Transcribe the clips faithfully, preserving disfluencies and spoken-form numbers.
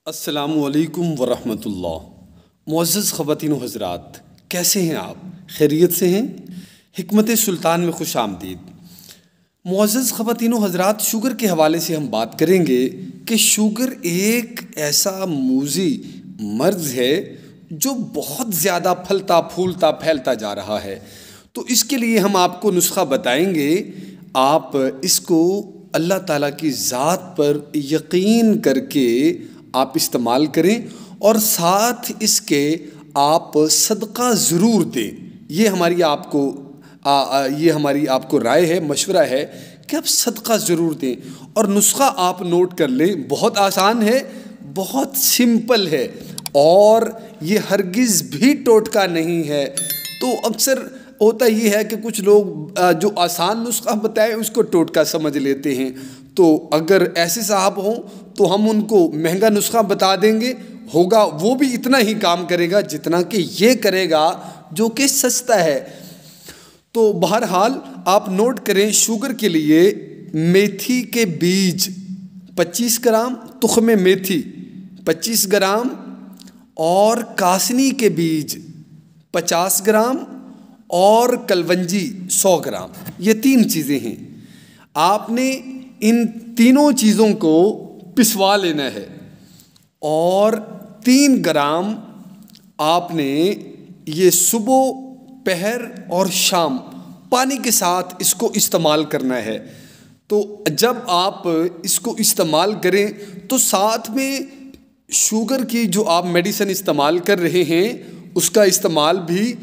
السلام علیکم ورحمۃ اللہ۔ معزز خواتین و حضرات، کیسے ہیں آپ؟ خیریت سے ہیں؟ حکمت سلطان میں خوش آمدید۔ معزز خواتین و حضرات، شوگر کے حوالے سے ہم بات کریں گے کہ شوگر ایک ایسا موذی مرض ہے جو بہت زیادہ پھلتا پھولتا پھیلتا جا رہا ہے۔ تو اس کے لیے ہم آپ کو نسخہ بتائیں گے، آپ اس کو اللہ تعالیٰ کی ذات پر یقین کر کے آپ استعمال کریں اور ساتھ اس کے آپ صدقہ ضرور دیں۔ یہ ہماری آپ کو آ, آ, یہ ہماری آپ کو رائے ہے، مشورہ ہے کہ آپ صدقہ ضرور دیں۔ اور نسخہ آپ نوٹ کر لیں، بہت آسان ہے، بہت سمپل ہے اور یہ ہرگز بھی ٹوٹکا نہیں ہے۔ تو اکثر ہوتا یہ ہے کہ کچھ لوگ جو آسان نسخہ بتائے اس کو ٹوٹکا سمجھ لیتے ہیں۔ تو اگر ایسے صاحب ہوں تو ہم ان کو مہنگا نسخہ بتا دیں گے، ہوگا وہ بھی اتنا ہی کام کرے گا جتنا کہ یہ کرے گا جو کہ سستا ہے۔ تو بہرحال آپ نوٹ کریں، شوگر کے لیے میتھی کے بیج پچیس گرام، تخم میتھی پچیس گرام اور کاسنی کے بیج پچاس گرام اور کلونجی سو گرام، یہ تین چیزیں ہیں۔ آپ نے ان تینوں چیزوں کو پسوا لینا ہے اور تین گرام آپ نے یہ صبح، پہر اور شام پانی کے ساتھ اس کو استعمال کرنا ہے۔ تو جب آپ اس کو استعمال کریں تو ساتھ میں شوگر کی جو آپ میڈیسن استعمال کر رہے ہیں اس کا استعمال بھی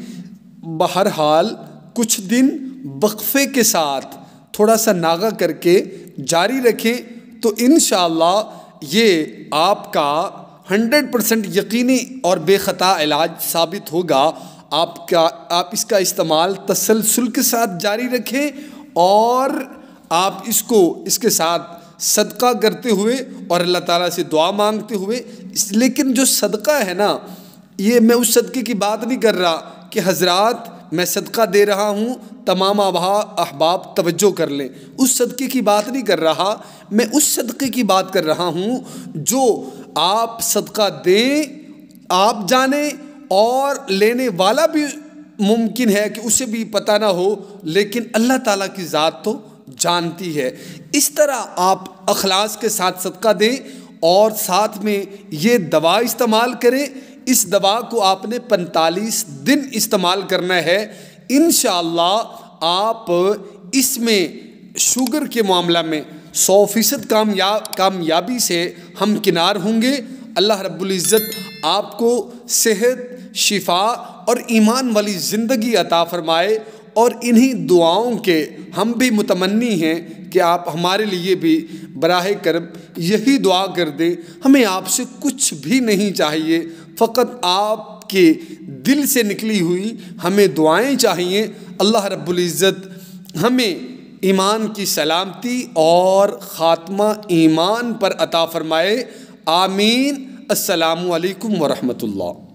بہرحال کچھ دن وقفے کے ساتھ تھوڑا سا ناغہ کر کے جاری رکھیں تو انشاءاللہ یہ آپ کا ہنڈریڈ پرسنٹ یقینی اور بے خطا علاج ثابت ہوگا۔ آپ کا آپ اس کا استعمال تسلسل کے ساتھ جاری رکھیں اور آپ اس کو اس کے ساتھ صدقہ کرتے ہوئے اور اللہ تعالیٰ سے دعا مانگتے ہوئے، لیکن جو صدقہ ہے نا، یہ میں اس صدقے کی بات نہیں کر رہا کہ حضرات میں صدقہ دے رہا ہوں تمام آبا احباب توجہ کر لیں، اس صدقے کی بات نہیں کر رہا، میں اس صدقے کی بات کر رہا ہوں جو آپ صدقہ دیں، آپ جانیں اور لینے والا بھی ممکن ہے کہ اسے بھی پتہ نہ ہو، لیکن اللہ تعالیٰ کی ذات تو جانتی ہے۔ اس طرح آپ اخلاص کے ساتھ صدقہ دیں اور ساتھ میں یہ دوا استعمال کریں۔ اس دوا کو آپ نے پینتالیس دن استعمال کرنا ہے۔ انشاءاللہ آپ اس میں شوگر کے معاملہ میں سو فیصد کامیاب کامیابی سے ہمکنار ہوں گے۔ اللہ رب العزت آپ کو صحت، شفا اور ایمان والی زندگی عطا فرمائے، اور انہی دعاؤں کے ہم بھی متمنی ہیں کہ آپ ہمارے لیے بھی براہ کرم یہی دعا کر دیں۔ ہمیں آپ سے کچھ بھی نہیں چاہیے، فقط آپ کے دل سے نکلی ہوئی ہمیں دعائیں چاہیے۔ اللہ رب العزت ہمیں ایمان کی سلامتی اور خاتمہ ایمان پر عطا فرمائے، آمین۔ السلام علیکم ورحمۃ اللہ۔